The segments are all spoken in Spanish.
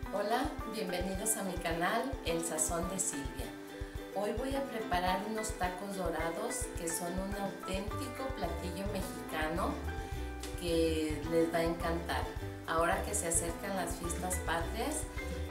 Hola, bienvenidos a mi canal El Sazón de Silvia. Hoy voy a preparar unos tacos dorados que son un auténtico platillo mexicano que les va a encantar. Ahora que se acercan las fiestas patrias,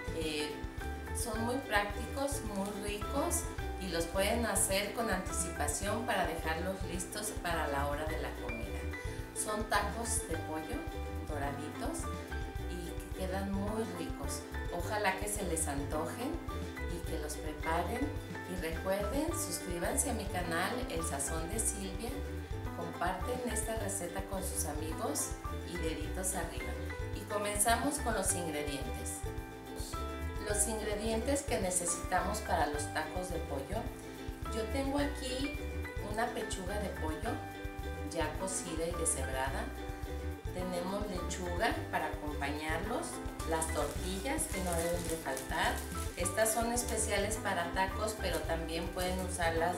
son muy prácticos, muy ricos y los pueden hacer con anticipación para dejarlos listos para la hora de la comida. Son tacos de pollo doraditos y que quedan muy ricos. Ojalá que se les antojen y que los preparen. Y recuerden, suscríbanse a mi canal El Sazón de Silvia, comparten esta receta con sus amigos y deditos arriba. Y comenzamos con los ingredientes. Los ingredientes que necesitamos para los tacos de pollo. Yo tengo aquí una pechuga de pollo ya cocida y deshebrada. Tenemos lechuga para acompañarlos, las tortillas que no deben de faltar. Estas son especiales para tacos, pero también pueden usarlas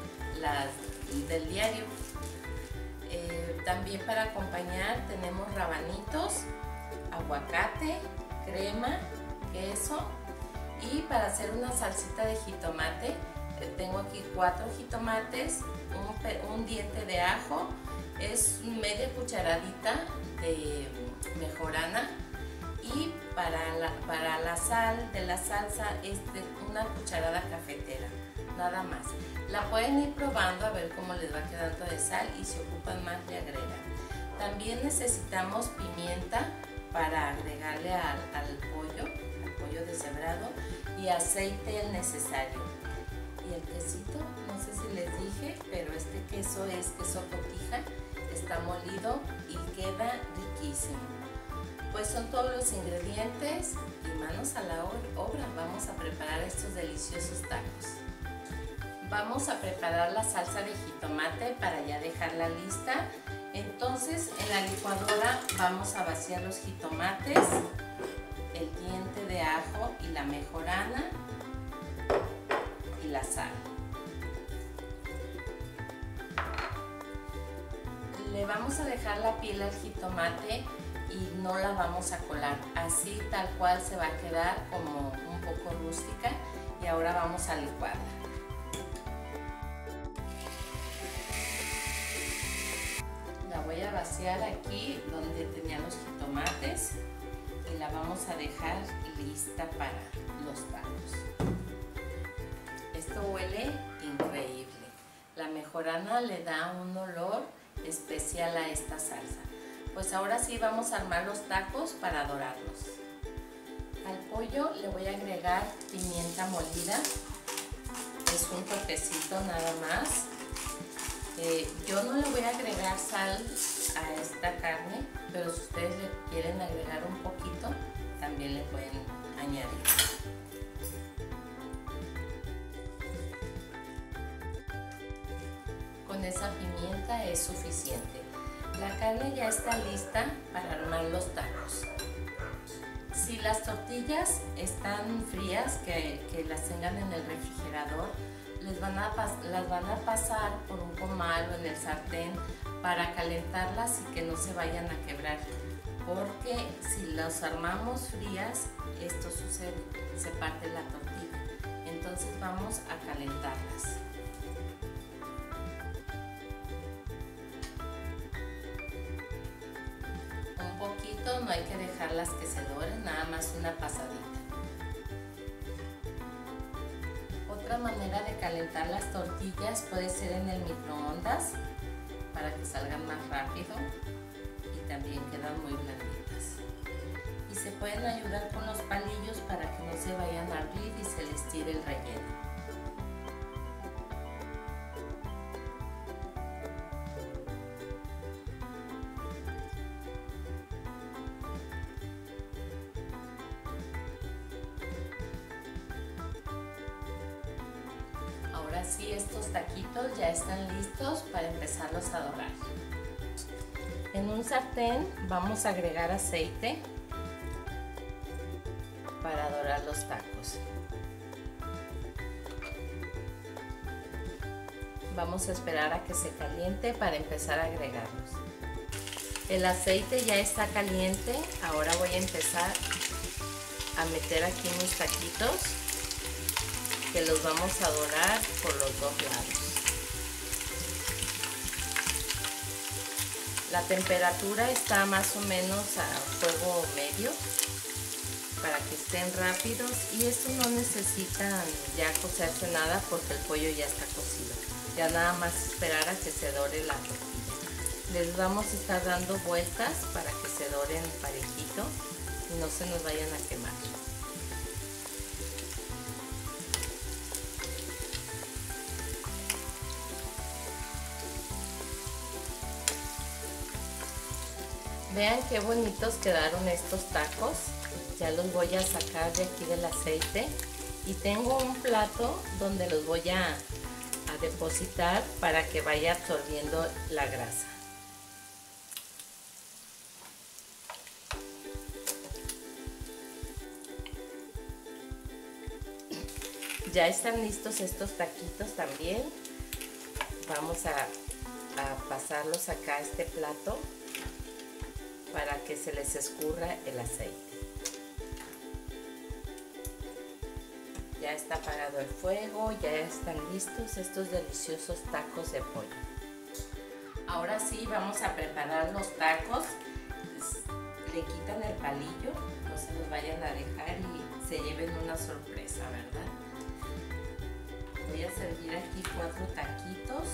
del diario. También para acompañar tenemos rabanitos, aguacate, crema, queso. Y para hacer una salsita de jitomate, tengo aquí 4 jitomates, un diente de ajo, es media cucharadita de mejorana, y para la sal de la salsa es una cucharada cafetera, nada más. La pueden ir probando a ver cómo les va quedando de sal y si ocupan más le agregan. También necesitamos pimienta para agregarle al pollo deshebrado, y aceite el necesario. Y el quesito, no sé si les dije, pero este queso es queso cotija, está molido y queda riquísimo. Pues son todos los ingredientes y manos a la obra. Vamos a preparar estos deliciosos tacos. Vamos a preparar la salsa de jitomate para ya dejarla lista. Entonces en la licuadora vamos a vaciar los jitomates, el diente de ajo y la mejorana y la sal. Le vamos a dejar la piel al jitomate y no la vamos a colar, así tal cual se va a quedar como un poco rústica. Y ahora vamos a licuarla. La voy a vaciar aquí donde tenía los jitomates y la vamos a dejar lista para los tacos. Esto huele increíble. La mejorana le da un olor especial a esta salsa. Pues ahora sí vamos a armar los tacos para dorarlos. Al pollo le voy a agregar pimienta molida, es un toquecito nada más. Yo no le voy a agregar sal a esta carne, pero si ustedes le quieren agregar un poquito, también le pueden añadir. Con esa pimienta es suficiente. La carne ya está lista para armar los tacos. Si las tortillas están frías, que las tengan en el refrigerador, las van a pasar por un comal o en el sartén para calentarlas y que no se vayan a quebrar, porque si las armamos frías, esto sucede, se parte la tortilla. Entonces vamos a calentarlas. Un poquito, no hay que dejarlas que se doren, nada más una pasadita. Otra manera de calentar las tortillas puede ser en el microondas para que salgan más rápido y también quedan muy blanditas. Y se pueden ayudar con los palillos para que no se vayan a abrir y se les tire el relleno. Ahora sí, estos taquitos ya están listos para empezarlos a dorar. En un sartén vamos a agregar aceite para dorar los tacos. Vamos a esperar a que se caliente para empezar a agregarlos. El aceite ya está caliente, ahora voy a empezar a meter aquí mis taquitos, que los vamos a dorar por los dos lados. La temperatura está más o menos a fuego medio para que estén rápidos, y esto no necesitan ya cocerse nada porque el pollo ya está cocido. Ya nada más esperar a que se dore la tortilla. Les vamos a estar dando vueltas para que se doren parejito y no se nos vayan a quemar. Vean qué bonitos quedaron estos tacos. Ya los voy a sacar de aquí del aceite y tengo un plato donde los voy a depositar para que vaya absorbiendo la grasa. Ya están listos estos taquitos también. Vamos a pasarlos acá a este plato para que se les escurra el aceite. Ya está apagado el fuego, ya están listos estos deliciosos tacos de pollo. Ahora sí, vamos a preparar los tacos. Le quitan el palillo, no se los vayan a dejar y se lleven una sorpresa, ¿verdad? Voy a servir aquí 4 taquitos.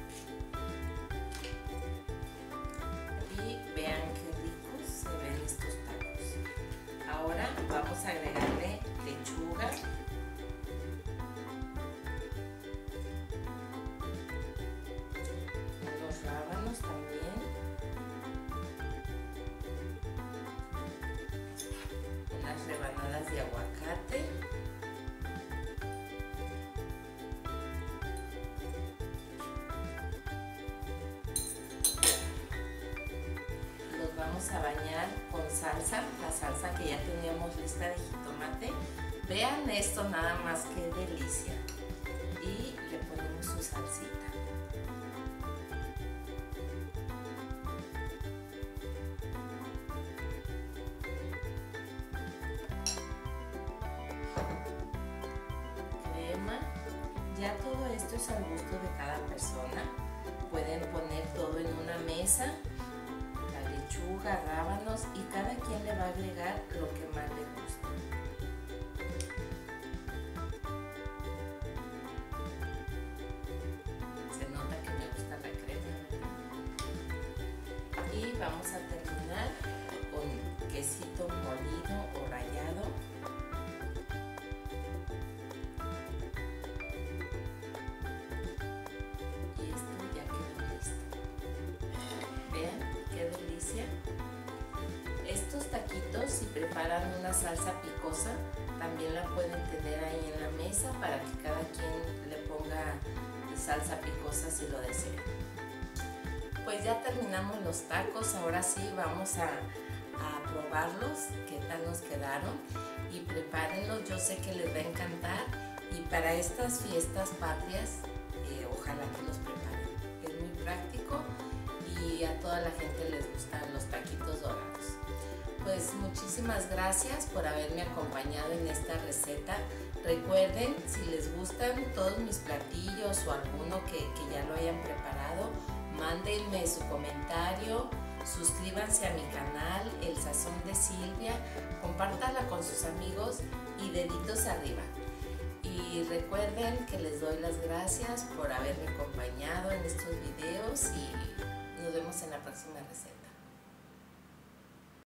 Y vean qué ricos se ven estos tacos. Ahora vamos a agregarle lechuga. Los rábanos también. Unas rebanadas de aguacate. Vamos a bañar con salsa, la salsa que ya teníamos lista de jitomate. Vean esto nada más, que delicia. Y le ponemos su salsita. Crema. Ya todo esto es al gusto de cada persona. Pueden poner todo en una mesa. Lechuga, rábanos, y cada quien le va a agregar lo que más le gusta. Se nota que me gusta la crema, ¿verdad? Y vamos a terminar con quesito molido o rallado. Y esto ya quedó listo. Vean qué delicia. Estos taquitos, si preparan una salsa picosa, también la pueden tener ahí en la mesa para que cada quien le ponga salsa picosa si lo desea. Pues ya terminamos los tacos. Ahora sí vamos a probarlos, qué tal nos quedaron, y prepárenlos, yo sé que les va a encantar, y para estas fiestas patrias ojalá que los preparen. Es muy práctico y a toda la gente les gustan los taquitos dorados. Pues muchísimas gracias por haberme acompañado en esta receta. Recuerden, si les gustan todos mis platillos o alguno que ya lo hayan preparado, mándenme su comentario, suscríbanse a mi canal El Sazón de Silvia, compártanla con sus amigos y deditos arriba. Y recuerden que les doy las gracias por haberme acompañado en estos videos y nos vemos en la próxima receta.